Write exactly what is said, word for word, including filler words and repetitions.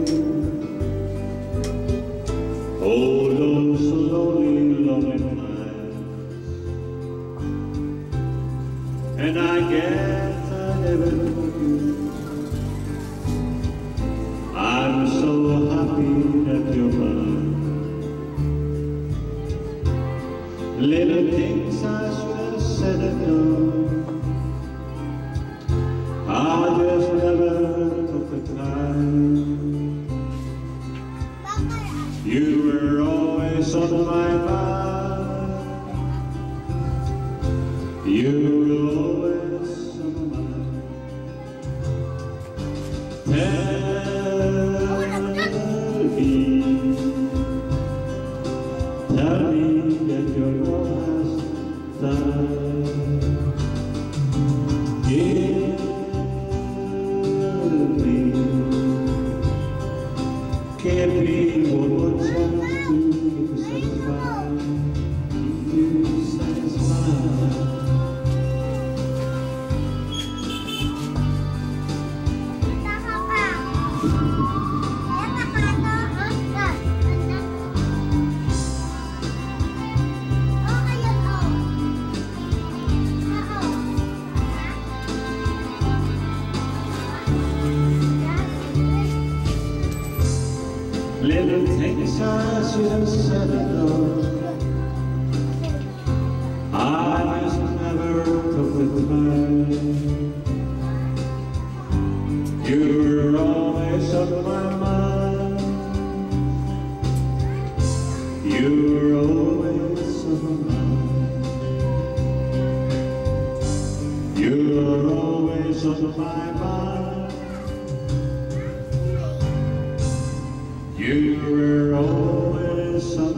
Oh, those lonely, lonely nights. And I guess I never knew you. I'm so happy that you're mine. Little things I should have said and done, I just never took the time. You were always on my mind. You were always on my mind. Tell me, tell me that your love has died. Give me, give me one more chance to keep you satisfied, keep you satisfied. Little things I should have said and done, I just never took the time. You were always on my mind. You were always on my mind. You were always on my mind. You were always on